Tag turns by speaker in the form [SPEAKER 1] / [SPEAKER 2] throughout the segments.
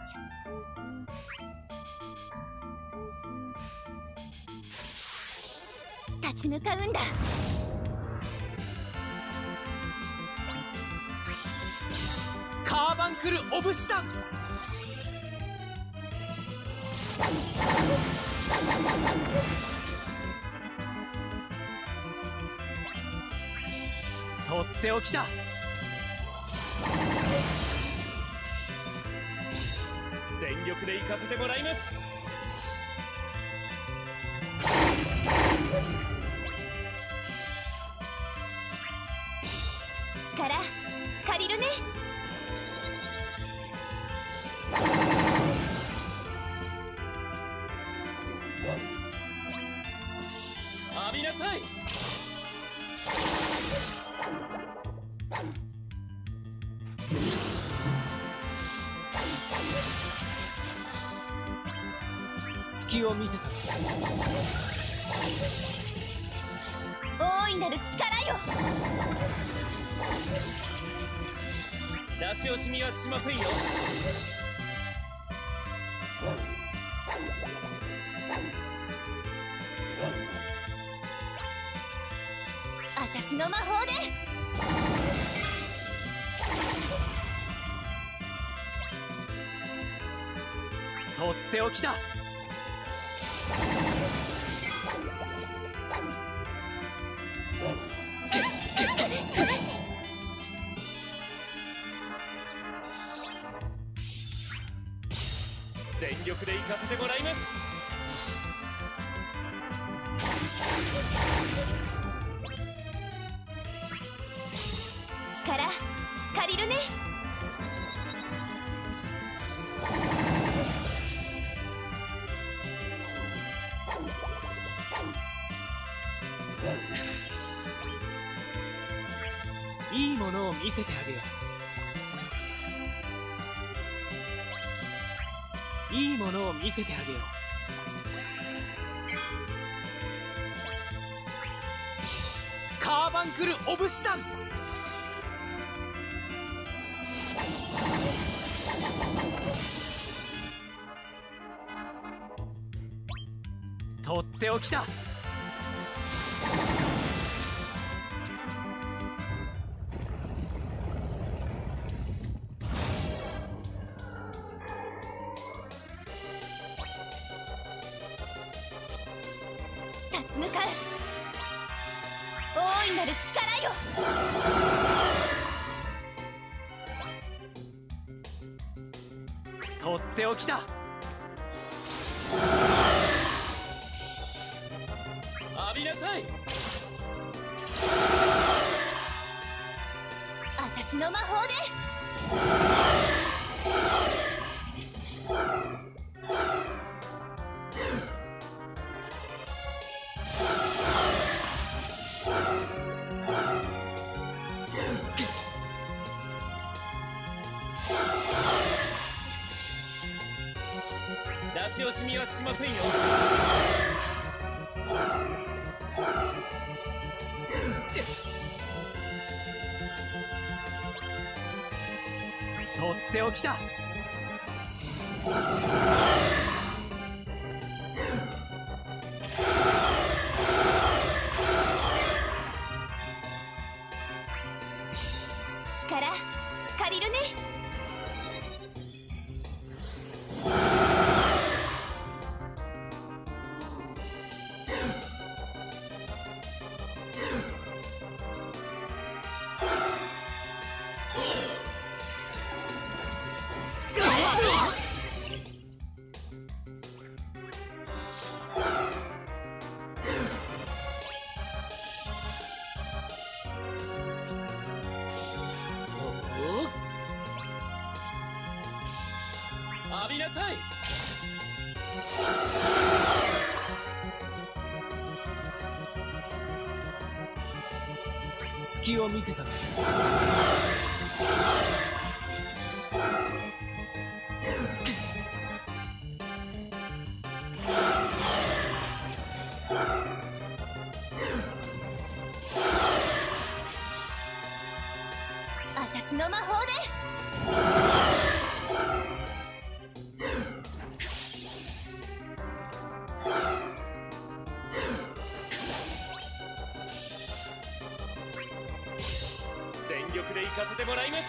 [SPEAKER 1] 立ち向かうんだ。
[SPEAKER 2] カーバンクル・オブ・シタン。とっておきだ。全力で行かせてもらいます。
[SPEAKER 1] 力借りるね。
[SPEAKER 2] 浴びなさい。隙を見せた。
[SPEAKER 1] 大いなる力よ。
[SPEAKER 2] 出し惜しみはしませんよ。
[SPEAKER 1] 私の魔法で。
[SPEAKER 2] とっておきだ。全力で行かせてもらいます。
[SPEAKER 1] 力借りるね。
[SPEAKER 2] いいものを見せてあげよう。いいものを見せてあげよう。カーバンクル・オブ・シタン。とっておきだ。
[SPEAKER 1] 立ち向かう。大いなる力よ。
[SPEAKER 2] とっておきだ。浴びなさい。
[SPEAKER 1] 私の魔法で。
[SPEAKER 2] 出し惜しみはしませんよ。とっておきだ。
[SPEAKER 1] 力借りるね。
[SPEAKER 2] 浴びなさい。隙を見せたぜ。
[SPEAKER 1] 私の魔法で。
[SPEAKER 2] てもらいます。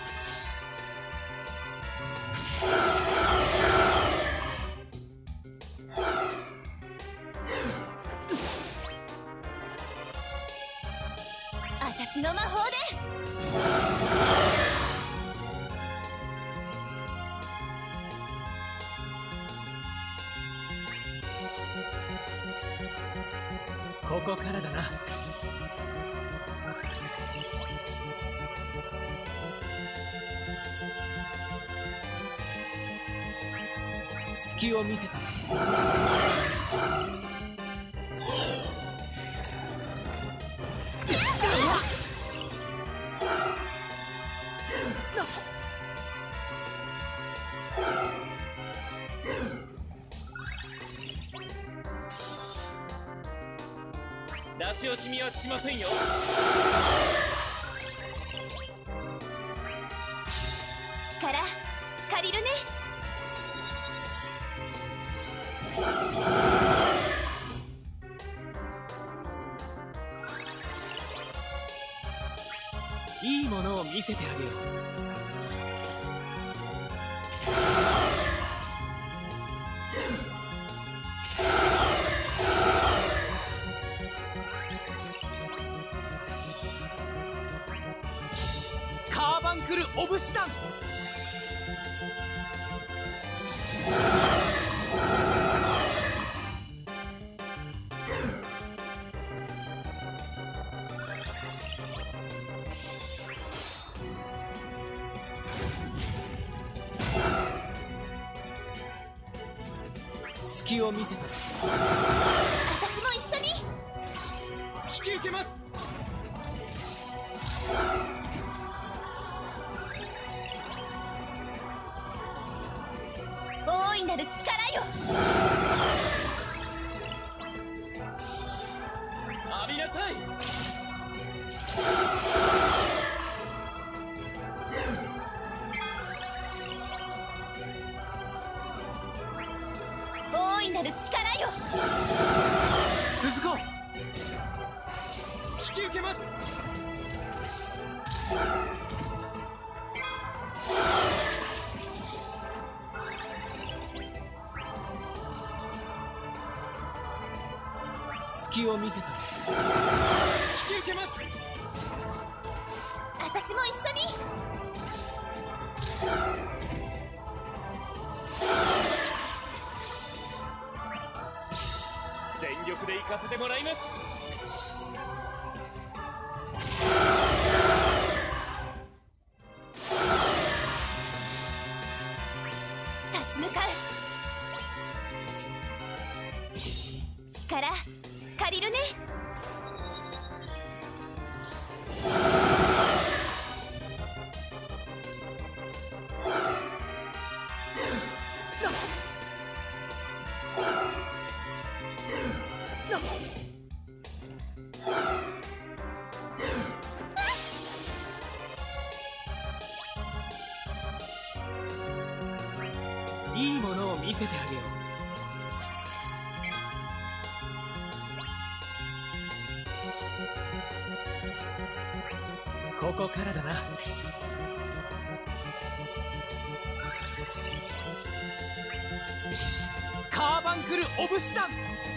[SPEAKER 1] 私の魔法で。
[SPEAKER 2] ここからだな。隙を見せた。出し惜しみはしませんよ。
[SPEAKER 1] 力借りるね。
[SPEAKER 2] いいものを見せてあげよう。カーバンクルオブシダン。隙を見せた。
[SPEAKER 1] 私も一緒に。
[SPEAKER 2] 引き受けます。
[SPEAKER 1] 大いなる力よ。
[SPEAKER 2] 浴びなさい。
[SPEAKER 1] 大いなる力よ。
[SPEAKER 2] 続こう。引き受けます。隙を見せた。引き受けます。
[SPEAKER 1] 私も一緒に。
[SPEAKER 2] 全力で行かせてもらいます。
[SPEAKER 1] 立ち向かう。力借りるね。
[SPEAKER 2] いいものを見せてあげよう。ここからだな。カーバンクルオブシダン。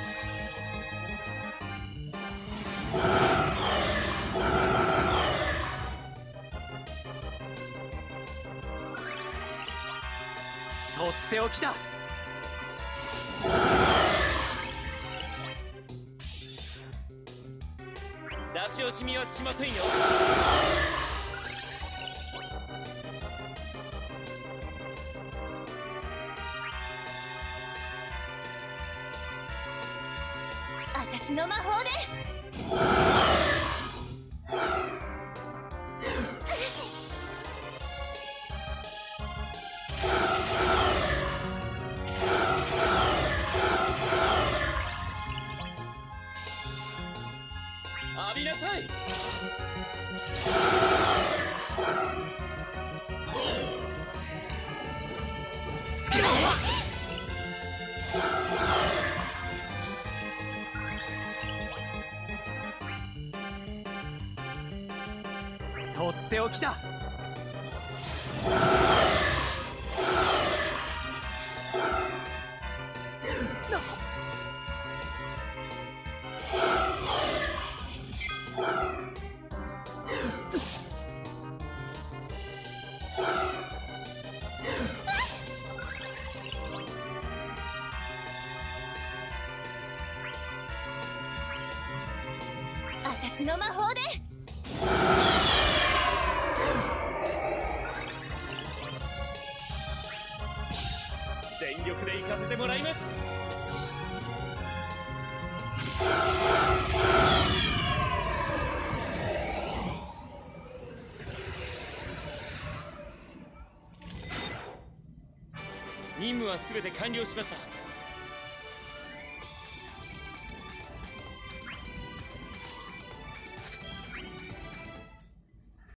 [SPEAKER 2] とっておきだ。出し惜しみはしませんよ。
[SPEAKER 1] 私の魔法で。
[SPEAKER 2] 浴びなさい。とっておきだ。
[SPEAKER 1] 私の魔法で。
[SPEAKER 2] 全力で行かせてもらいます。任務は全て完了しました。